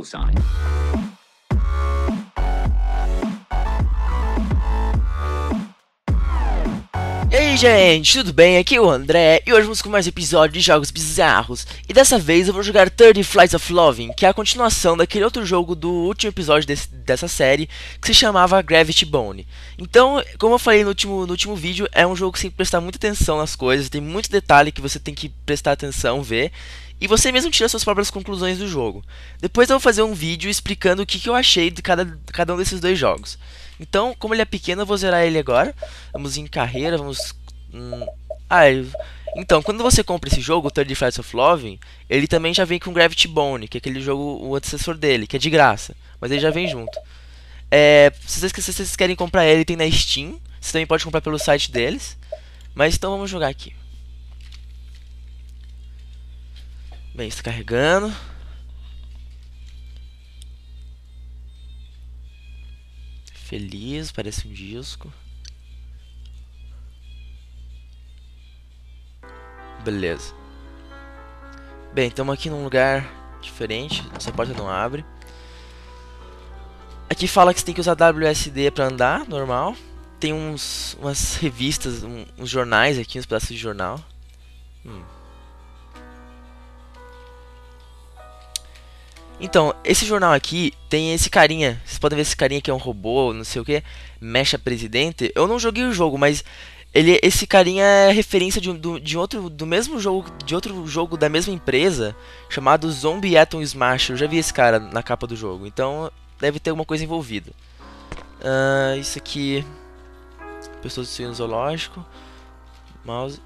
sign. E aí gente, tudo bem? Aqui é o André e hoje vamos com mais um episódio de Jogos Bizarros. E dessa vez eu vou jogar 30 Flights of Loving, que é a continuação daquele outro jogo do último episódio dessa série, que se chamava Gravity Bone. Então, como eu falei no último vídeo, é um jogo que você tem que prestar muita atenção nas coisas, tem muito detalhe que você tem que prestar atenção, ver, e você mesmo tira suas próprias conclusões do jogo. Depois eu vou fazer um vídeo explicando o que eu achei de cada um desses dois jogos. Então, como ele é pequeno, eu vou zerar ele agora. Vamos em carreira, vamos... Então, quando você compra esse jogo, o 30 Flights of Loving, ele também já vem com Gravity Bone, que é aquele jogo, o antecessor dele, que é de graça. Mas ele já vem junto. Se vocês querem comprar ele, tem na Steam. Você também pode comprar pelo site deles. Mas então vamos jogar aqui. Bem, está carregando. Feliz, parece um disco. Beleza. Bem, estamos aqui num lugar diferente. Essa porta não abre. Aqui fala que você tem que usar WSD para andar, normal. Tem umas revistas, uns jornais aqui, uns pedaços de jornal. Então, esse jornal aqui tem esse carinha. Vocês podem ver esse carinha que é um robô, não sei o que. Mecha Presidente. Eu não joguei o jogo, mas esse carinha é referência do mesmo jogo, de outro jogo da mesma empresa, chamado Zombie Atom Smash. Eu já vi esse cara na capa do jogo, então deve ter alguma coisa envolvida. Isso aqui, pessoas do zoológico, mouse.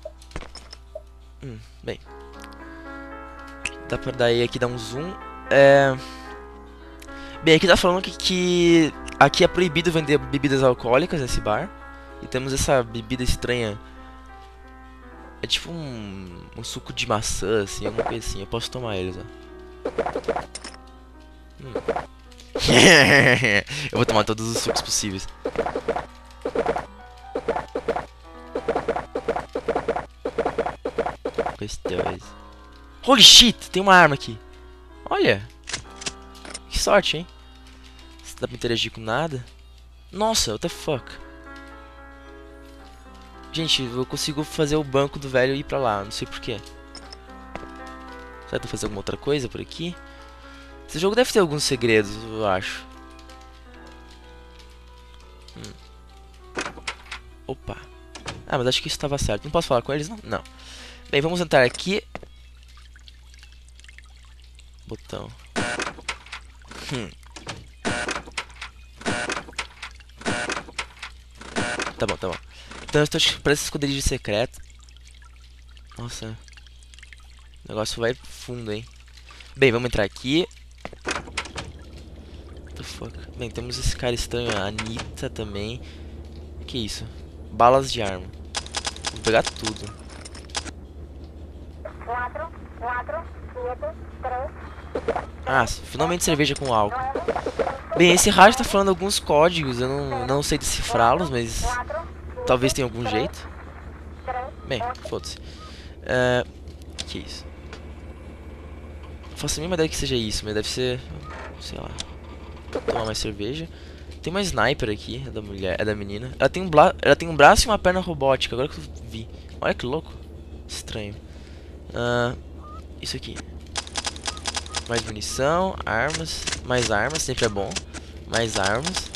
Bem, dá pra dar um zoom. Bem, aqui tá falando que aqui é proibido vender bebidas alcoólicas nesse bar. E temos essa bebida estranha. É tipo um suco de maçã, assim, alguma coisa assim. Eu posso tomar eles, ó. Eu vou tomar todos os sucos possíveis. Gostoso. Holy shit, tem uma arma aqui. Olha. Que sorte, hein? Não dá pra interagir com nada. Nossa, what the fuck. Gente, eu consigo fazer o banco do velho ir pra lá, não sei porquê. Será que eu vou fazer alguma outra coisa por aqui? Esse jogo deve ter alguns segredos, eu acho. Opa. Mas acho que isso estava certo. Não posso falar com eles, não? Não. Bem, vamos entrar aqui. Botão. Tá bom, tá bom. Então eu estou para esse esconderijo secreto. Nossa. O negócio vai fundo, hein. Bem, vamos entrar aqui. What the fuck? Bem, temos esse cara estranho, a Anitta também. Que isso? Balas de arma. Vou pegar tudo. 4, 7, 3. Finalmente cerveja com álcool. Bem, esse rádio tá falando alguns códigos. Eu não sei decifrá-los, mas talvez tenha algum jeito. Bem, foda-se. Que isso? Não faço a mínima ideia que seja isso, mas deve ser... Sei lá. Vou tomar mais cerveja. Tem uma sniper aqui, é da mulher, é da menina. Ela tem um braço e uma perna robótica, agora que eu vi. Olha que louco. Estranho. Isso aqui. Mais munição, armas. Mais armas, sempre é bom. Mais armas.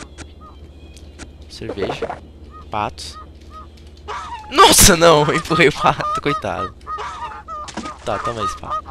Cerveja. Patos. Nossa, não! Empurrei o pato, coitado. Tá, toma esse pato.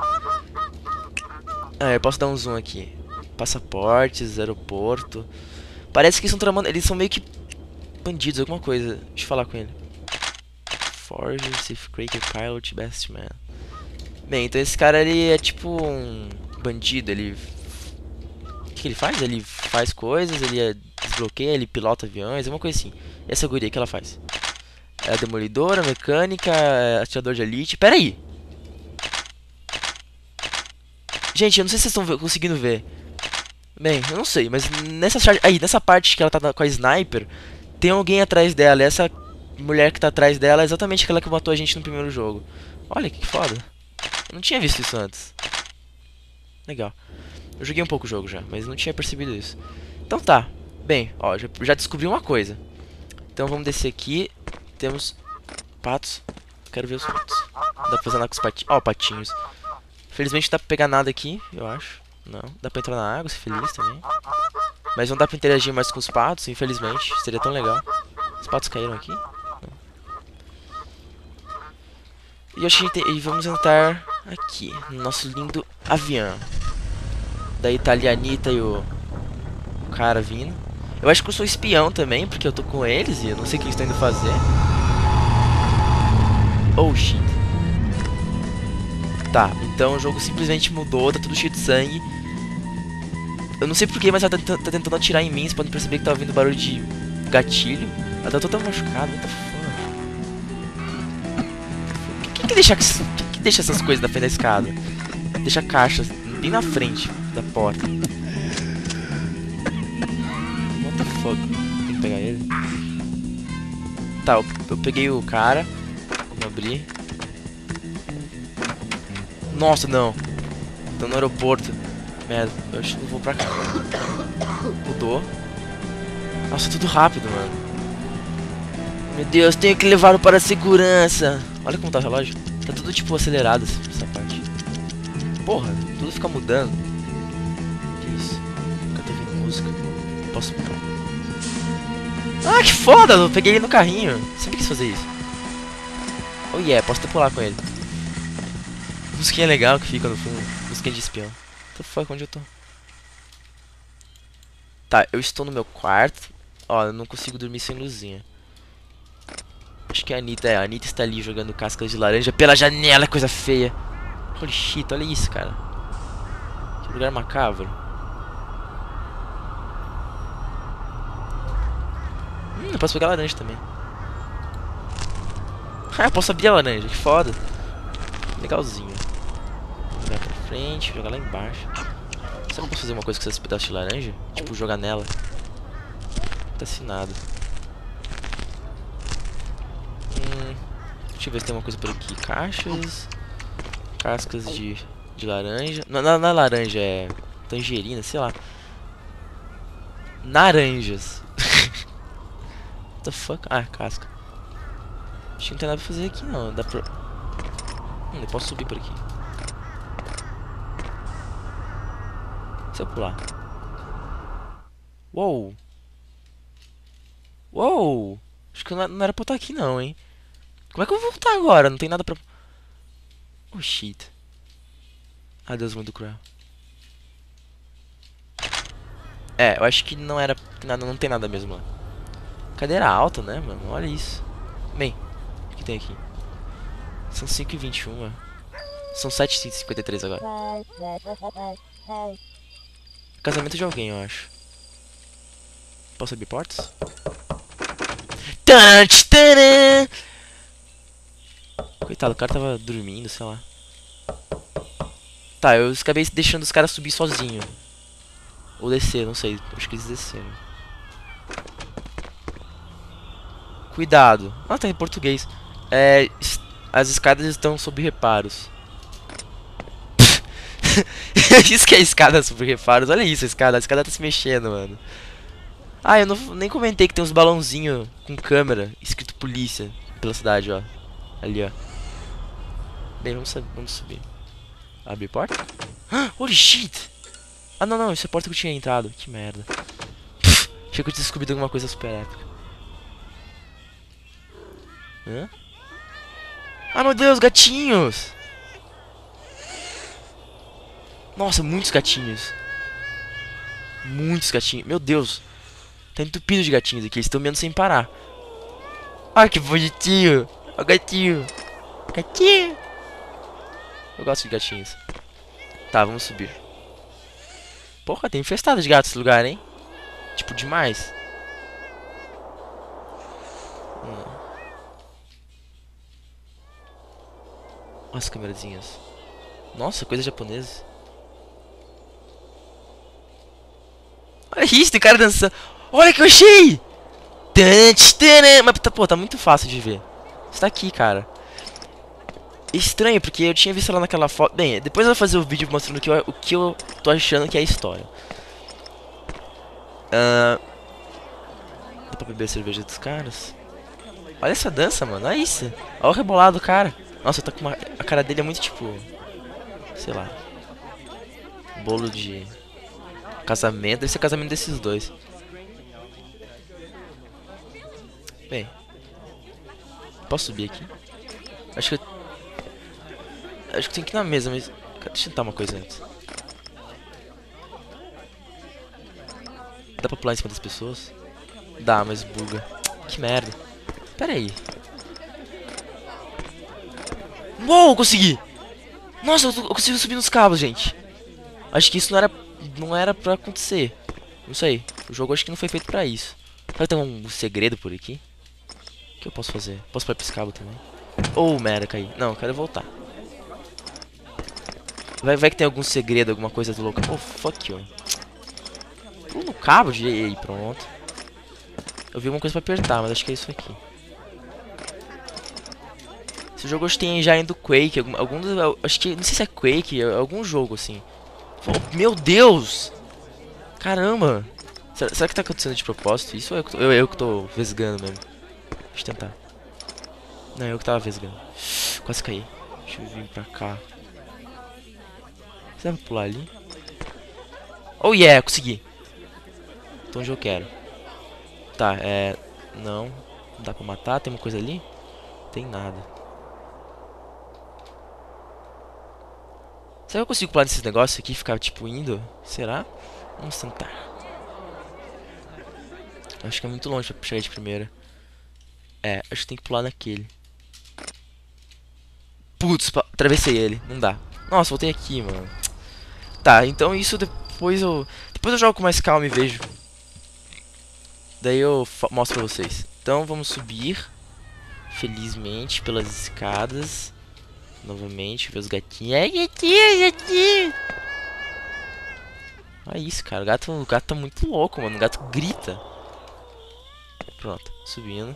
Eu posso dar um zoom aqui. Passaportes, aeroporto. Parece que eles estão tramando. Eles são meio que bandidos, alguma coisa. Deixa eu falar com ele. Forge, Safe Cracker, Pilot, Best Man. Bem, então esse cara ele é tipo um bandido. Ele... O que ele faz? Ele faz coisas, ele desbloqueia, ele pilota aviões, alguma coisa assim. E essa guria que ela faz? É a demolidora, mecânica, atirador de elite. Pera aí! Gente, eu não sei se vocês estão conseguindo ver. Bem, eu não sei, mas nessa parte que ela tá com a sniper, tem alguém atrás dela. E essa mulher que tá atrás dela é exatamente aquela que matou a gente no primeiro jogo. Olha que foda. Eu não tinha visto isso antes. Legal. Eu joguei um pouco o jogo já, mas não tinha percebido isso. Então tá. Bem, ó, já descobri uma coisa. Então vamos descer aqui. Temos patos. Quero ver os patos. Dá pra fazer nada com os patinhos. Ó, patinhos. Felizmente não dá pra pegar nada aqui, eu acho. Não. Dá pra entrar na água, ser feliz também. Mas não dá pra interagir mais com os patos, infelizmente. Seria tão legal. Os patos caíram aqui? Não. E acho que e vamos entrar aqui, no nosso lindo avião. Daí tá ali a Anitta e o cara vindo. Eu acho que eu sou espião também, porque eu tô com eles e eu não sei o que eles estão indo fazer. Oh shit. Tá, então o jogo simplesmente mudou, tá tudo cheio de sangue. Eu não sei porquê, mas ela tá tentando atirar em mim. Vocês podem perceber que tá ouvindo barulho de gatilho. Ela tá toda machucada, what the fuck? Quem que deixa essas coisas na frente da escada? Deixa caixas bem na frente da porta. What the fuck? Tem que pegar ele. Tá, eu peguei o cara. Vamos abrir. Nossa, não. Tô no aeroporto. Merda, eu acho que eu vou pra cá. Mudou. Nossa, tudo rápido, mano. Meu Deus, tenho que levá-lo para a segurança. Olha como tá o relógio. Tá tudo tipo acelerado essa parte. Porra, tudo fica mudando. Que isso? Eu tô ouvindo música. Posso... Ah, que foda! Eu peguei ele no carrinho. Sempre quis fazer isso. Oh yeah, posso até pular com ele. Musiquinha legal que fica no fundo. Musiquinha de espião. What the fuck, onde eu tô? Tá, eu estou no meu quarto. Ó, eu não consigo dormir sem luzinha. Acho que a Anitta está ali jogando cascas de laranja pela janela, coisa feia. Holy shit, olha isso, cara. Que lugar macabro. Eu posso pegar laranja também. Ah, eu posso abrir a laranja, que foda. Legalzinho. Jogar pra frente, jogar lá embaixo. Será que eu posso fazer uma coisa com esses pedaços de laranja? Tipo, jogar nela. Tá assinado. Deixa eu ver se tem uma coisa por aqui. Caixas. Cascas de laranja. Não é laranja, é tangerina, sei lá. Naranjas. What the fuck? Ah, casca. Acho que não tem nada pra fazer aqui não. Dá pra... eu posso subir por aqui. Se eu pular. Uou. Uou. Acho que não era pra eu estar aqui não, hein. Como é que eu vou voltar agora? Não tem nada pra... Oh shit. Adeus, mundo cruel. É, eu acho que não era nada, não tem nada mesmo lá. Cadeira alta, né, mano? Olha isso. Bem, o que tem aqui? São 5h21. São 7h53 agora. Casamento de alguém, eu acho. Posso abrir portas? Coitado, o cara tava dormindo, sei lá. Tá, eu acabei deixando os caras subir sozinho. Ou descer, não sei. Acho que eles desceram. Cuidado. Ah, tá em português. As escadas estão sob reparos. Isso que é escada sob reparos. Olha isso, a escada tá se mexendo, mano. Ah, eu nem comentei que tem uns balãozinhos com câmera escrito polícia pela cidade, ó. Ali, ó. Bem, vamos subir. Abre porta? Holy shit! Ah, não, isso é a porta que eu tinha entrado. Que merda. Achei que eu tinha descobrido alguma coisa super épica. Hã? Ah, meu Deus, gatinhos! Nossa, muitos gatinhos. Muitos gatinhos. Meu Deus. Tá entupido de gatinhos aqui. Eles estão meando sem parar. Ai, que bonitinho. Olha o gatinho. Gatinho. Eu gosto de gatinhos. Tá, vamos subir. Porra, tem infestado de gatos esse lugar, hein? Tipo, demais. Olha as câmerazinhas. Nossa, coisa japonesa. Olha isso, tem cara dançando. Olha que eu achei! Mas, pô, tá muito fácil de ver. Você tá aqui, cara. Estranho, porque eu tinha visto ela naquela foto. Bem, depois eu vou fazer o vídeo mostrando o que eu tô achando que é a história. Dá pra beber a cerveja dos caras? Olha essa dança, mano. Olha isso. Olha o rebolado do cara. Nossa, tá com uma... a cara dele é muito tipo... sei lá. Bolo de... casamento. Deve ser casamento desses dois. Bem. Posso subir aqui? Acho que eu tenho que ir na mesa, mas... deixa eu tentar uma coisa antes. Dá pra pular em cima das pessoas? Dá, mas buga. Que merda. Pera aí. Uou, consegui! Nossa, eu consegui subir nos cabos, gente. Acho que isso não era pra acontecer. Não sei. O jogo acho que não foi feito pra isso. Será que tem um segredo por aqui? O que eu posso fazer? Posso pular pra esse cabo também? Oh, merda, caí. Não, eu quero voltar. Vai que tem algum segredo, alguma coisa do louco. Oh, fuck you. Pula no cabo de... Aí, pronto. Eu vi alguma coisa pra apertar, mas acho que é isso aqui. Esse jogo hoje tem engine do Quake. Acho que... não sei se é Quake, é algum jogo assim. Oh, meu Deus! Caramba! Será que tá acontecendo de propósito? Isso ou eu que tô vesgando mesmo? Deixa eu tentar. Não, eu que tava vesgando. Quase caí. Deixa eu vir pra cá. Você dá pra pular ali? Oh yeah, consegui. Tô onde eu quero. Tá, não. Não dá pra matar? Tem uma coisa ali? Tem nada. Será que eu consigo pular nesses negócios aqui e ficar tipo indo? Será? Vamos tentar. Acho que é muito longe pra chegar de primeira. Acho que tem que pular naquele. Putz, atravessei ele. Não dá. Nossa, voltei aqui, mano. Tá, então isso depois eu jogo com mais calma e vejo. Daí eu mostro pra vocês. Então vamos subir. Felizmente pelas escadas. Novamente, ver os gatinhos. Ai, gatinho. Olha isso, cara. O gato tá muito louco, mano. O gato grita. Pronto, subindo.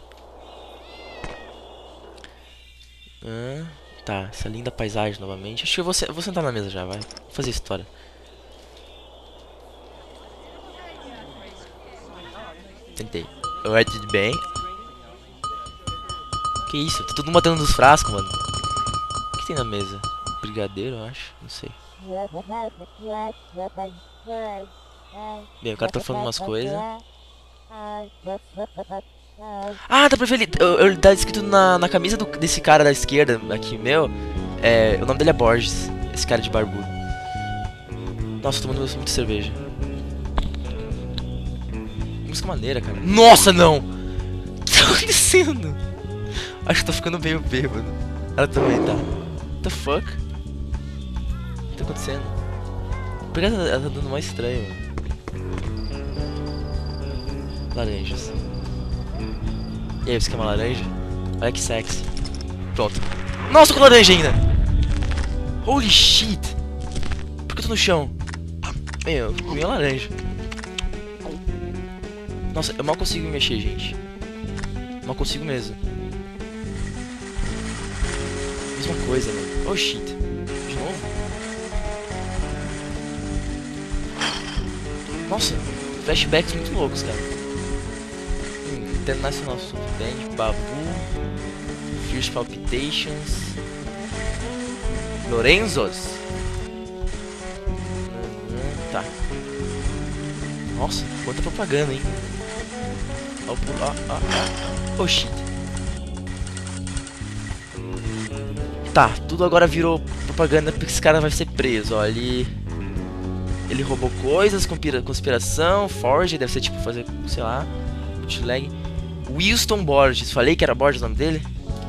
Tá, essa linda paisagem novamente. Acho que eu vou sentar na mesa já, vai. Vou fazer história. Tentei. Oi, tudo bem? Que isso? Tá todo mundo matando nos frascos, mano. O que tem na mesa? Brigadeiro, eu acho. Não sei. Bem, o cara tá falando umas coisas. Ah, dá pra ver ele. Tá escrito na camisa desse cara da esquerda aqui, meu. O nome dele é Borges. Esse cara de barbudo. Nossa, tô tomando muita cerveja. Música maneira, cara. Nossa, não! O que tá acontecendo? Acho que tô ficando meio bêbado. Ela também tá. What the fuck? O que tá acontecendo? Por que ela tá dando mais estranho, mano? Laranjas. E aí, você quer uma laranja? Olha que sexy. Pronto. Nossa, tô com laranja ainda! Holy shit! Por que eu tô no chão? Meu, eu comi a laranja. Nossa, eu mal consigo me mexer, gente. Mal consigo mesmo. Mesma coisa, mano. Oh shit. De novo? Nossa, flashbacks muito loucos, cara. International Soup Band, Babu, Fierce Palpitations, Lorenzos. Tá. Nossa, quanta propaganda, hein? Oh shit. Tá, tudo agora virou propaganda porque esse cara vai ser preso, ó. Ele roubou coisas, conspiração, Forge, deve ser tipo fazer, sei lá, bootleg. Wilson Borges, falei que era Borges o nome dele?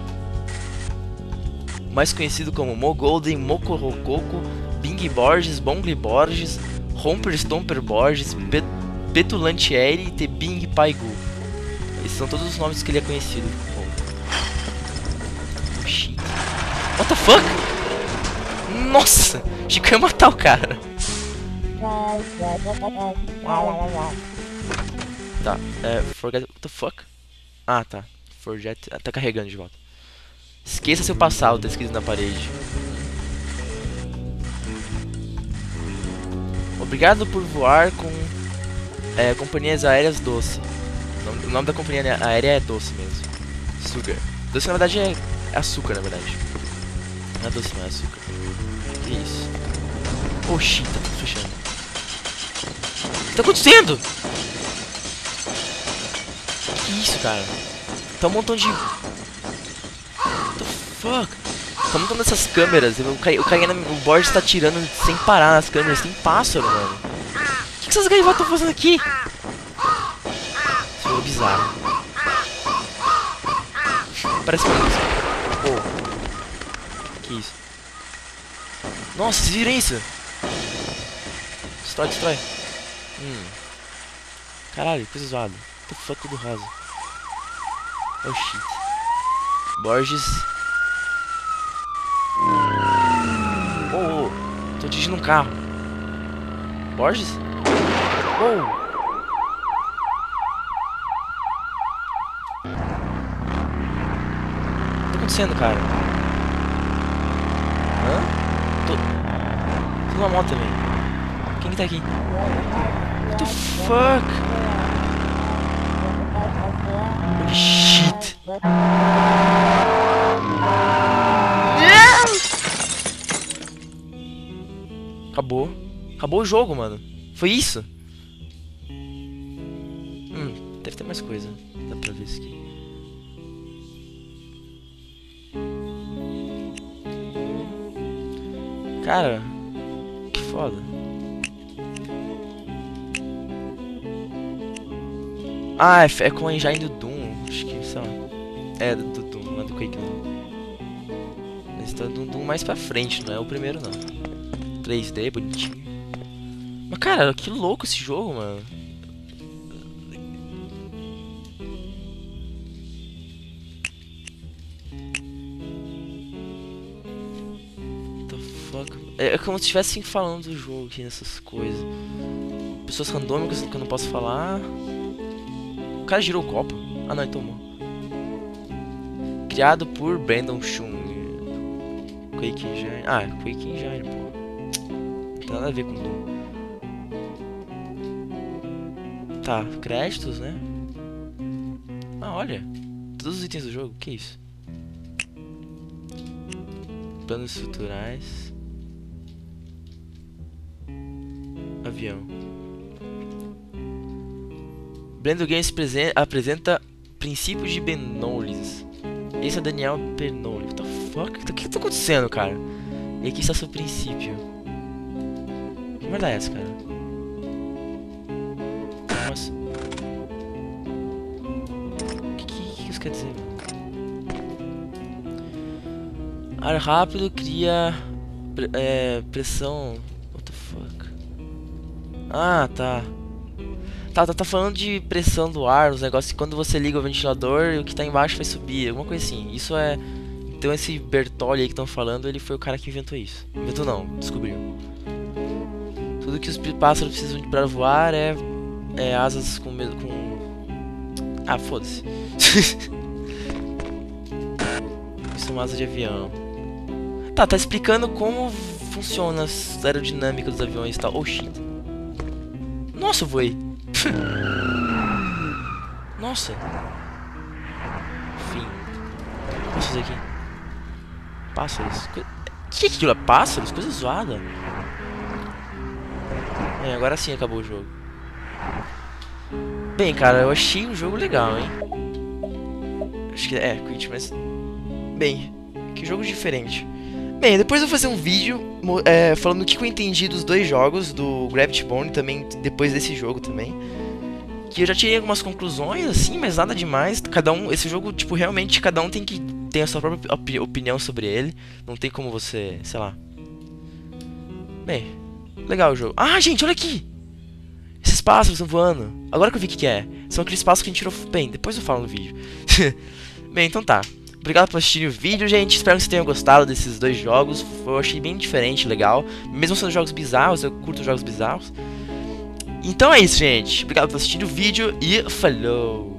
Mais conhecido como Mo Golden, Moco Rococo, Bing Borges, Bongli Borges, Romper Stomper Borges, Petulantieri e Tebing Paigu. Esses são todos os nomes que ele é conhecido. Oh shit. What the fuck? Nossa! Achei que eu ia matar o cara. Tá, forget. What the fuck? Ah, tá. Forget. Tá carregando de volta. Esqueça seu passado, tá escrito na parede. Obrigado por voar com companhias aéreas doce. O nome da companhia aérea é doce mesmo. Sugar. Doce na verdade é açúcar, na verdade. Não é doce, não é açúcar. Que isso? Oxi, tá tudo fechando. O que tá acontecendo? Que isso, cara? Tá um montão de... What the fuck? Tá um montão dessas câmeras. O Borges tá tirando sem parar nas câmeras. Tem pássaro, mano. O que essas gaivotas estão fazendo aqui? Isso é bizarro. Parece uma música. Oh. Que isso? Nossa, vocês viram isso? Destrói, destrói. Caralho, coisa zoada. What the fuck, tudo rosa. Oh shit. Borges. Oh, oh. Tô dirigindo um carro. Borges? Oh. O que tá acontecendo, cara? Hã? Tô numa moto também. Quem que tá aqui? What the fuck? Holy shit. Acabou. Acabou o jogo, mano. Foi isso? Deve ter mais coisa. Dá pra ver isso aqui. Cara, que foda. Ah, é com a engine do Doom. Acho que, sei lá. É, do Doom, não é do Quake não. Esse tá do Doom mais pra frente, não é o primeiro não. 3D, bonitinho. Mas cara, que louco esse jogo, mano. What the fuck? É como se estivessem falando do jogo aqui nessas coisas. Pessoas randômicas que eu não posso falar. O cara girou o copo. Ah não, ele tomou. Criado por Brandon Chung. Quake Engine. Ah, Quake Engine, pô. Não tem nada a ver com Doom. Tá, créditos, né? Ah, olha. Todos os itens do jogo. Que isso? Planos estruturais. Avião. Blender Games apresenta princípios de Bernoulli. Esse é Daniel Bernoulli. What the fuck? O que tá acontecendo, cara? E aqui está seu princípio. Que merda é essa, cara? Nossa. O que isso quer dizer, mano? Ar rápido cria pressão. What the fuck? Ah, tá. Tá falando de pressão do ar, os negócios que quando você liga o ventilador, o que tá embaixo vai subir, alguma coisa assim. Isso é... Então esse Bertolli aí que estão falando, ele foi o cara que inventou isso. Inventou não, descobriu. Tudo que os pássaros precisam pra voar é asas com... Ah, foda-se. Isso é uma asa de avião. Tá explicando como funciona a aerodinâmica dos aviões e tal. Oh shit. Nossa, eu voei. Nossa. Enfim. O que eu posso fazer aqui? Pássaros. Que é aquilo? É pássaros? Coisa zoada. Agora sim acabou o jogo. Bem, cara, eu achei um jogo legal, hein? Acho que Quit, mas... Bem, que jogo diferente. Bem, depois eu vou fazer um vídeo falando o que eu entendi dos dois jogos, do Gravity Bone também, depois desse jogo também. Que eu já tirei algumas conclusões, assim, mas nada demais. Esse jogo, tipo, realmente cada um tem que ter a sua própria opinião sobre ele. Não tem como você, sei lá. Bem, legal o jogo. Ah, gente, olha aqui! Esses pássaros estão voando. Agora que eu vi o que é. São aqueles pássaros que a gente tirou... Bem, depois eu falo no vídeo. Bem, então tá. Obrigado por assistir o vídeo, gente. Espero que vocês tenham gostado desses dois jogos. Eu achei bem diferente, legal. Mesmo sendo jogos bizarros, eu curto jogos bizarros. Então é isso, gente. Obrigado por assistir o vídeo e falou!